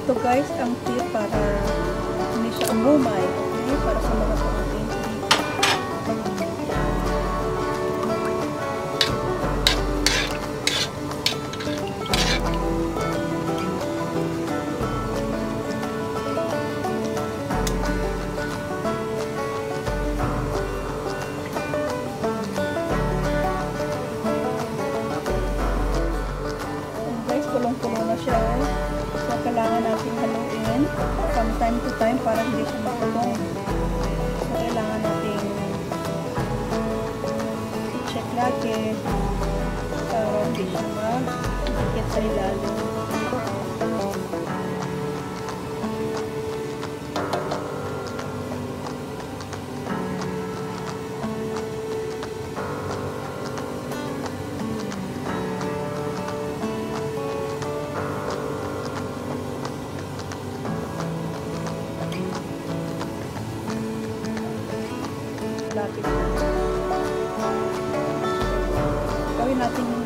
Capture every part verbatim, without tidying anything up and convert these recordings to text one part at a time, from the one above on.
ito guys ang tip para hindi siya umumay. Okay? Para sa mga ating kulong-kulo na siya. So, kailangan natin haluin from time to time para hindi siya makulong. So, kailangan natin i-check lagi para hindi siya mag-dikit sa ilalim. Lapit na. Gawin natin yung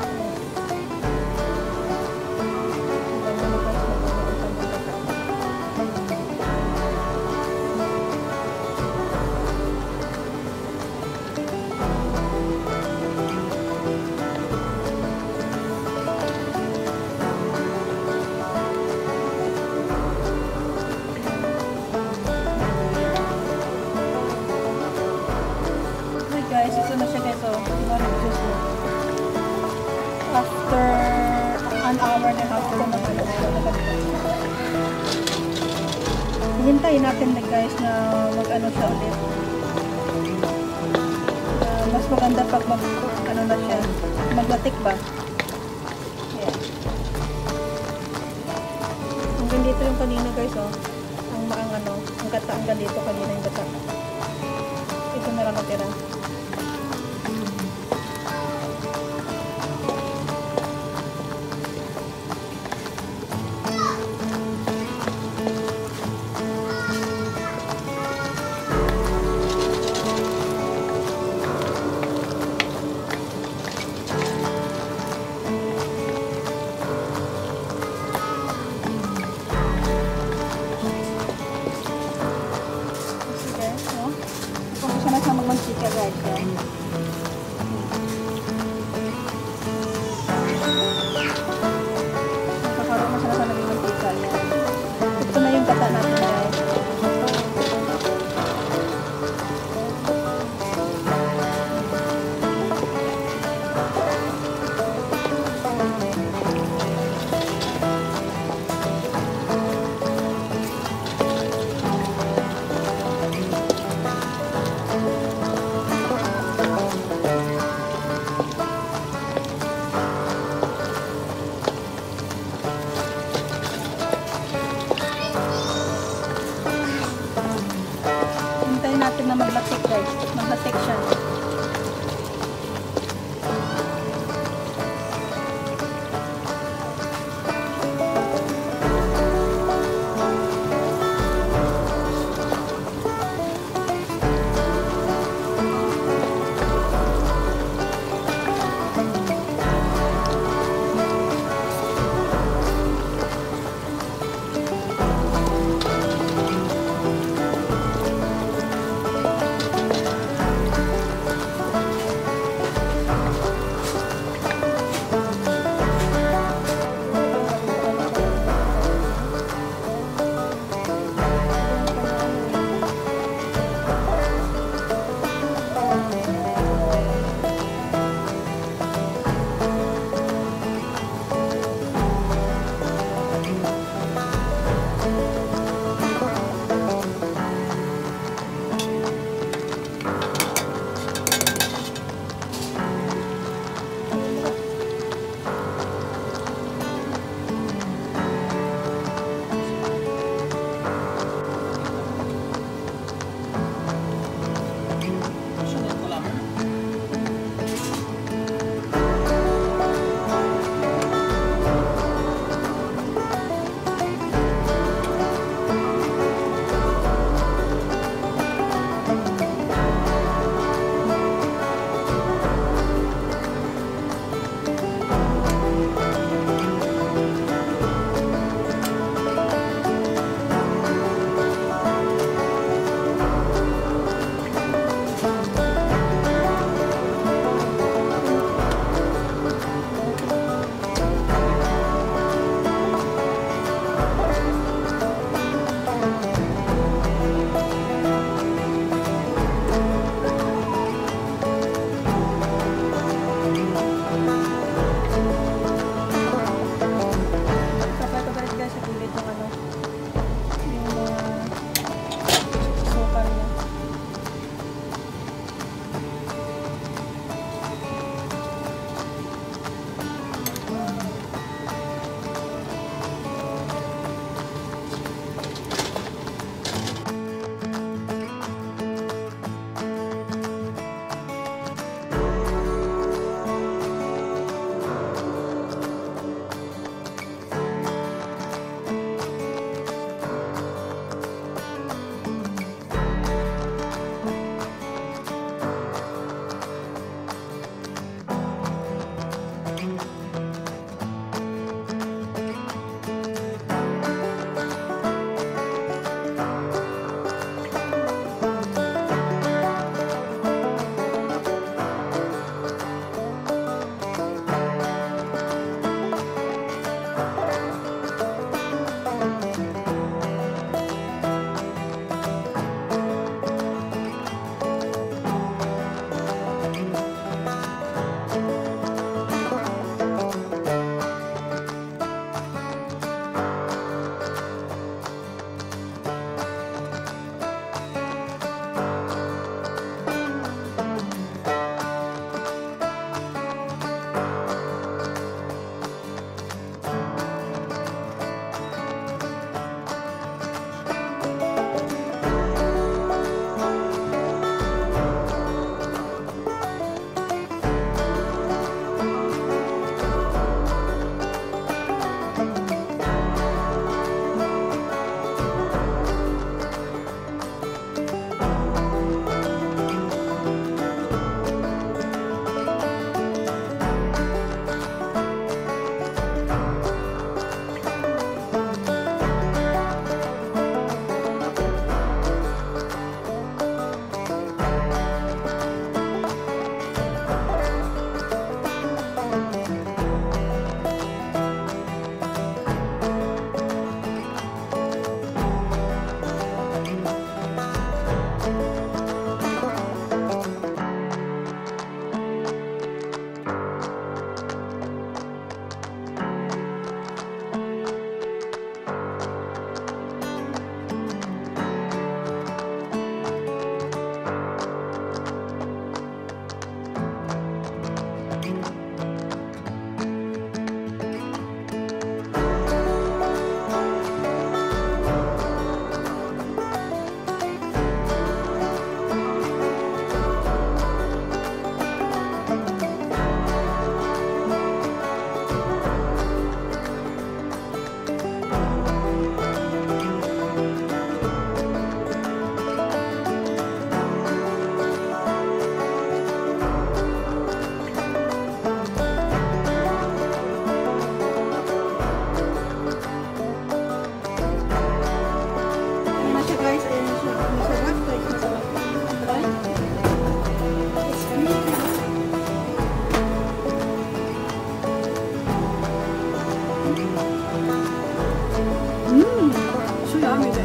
guys, ito na siya guys, oh. Na-reduce na. After an hour and a half ko na ano, hihintayin natin na guys na mag-ano siya ulit. Uh, mas maganda pag mag, ano na siya, maglatik ba? Yeah. Hanggang dito yung kanina guys, oh. Ang maang ano, ang gata hanggang dito kanina yung gata. Ito na lang natira. Mantika guys yan. Nakakaroon na siya na naging mantika yan. Ito na yung gata natin guys. Natin na maglatik guys, maglatik siya.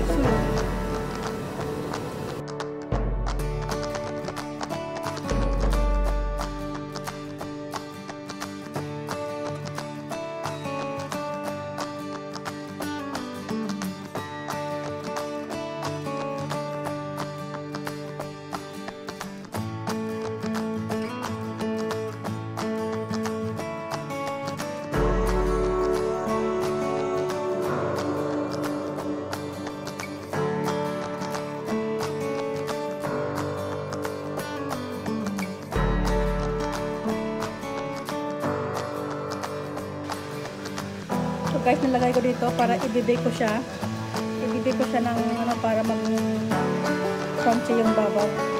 susunod. So guys, nilagay ko dito para i-bake ko siya. I-bake ko siya ng ano para mag crunchy yung babaw.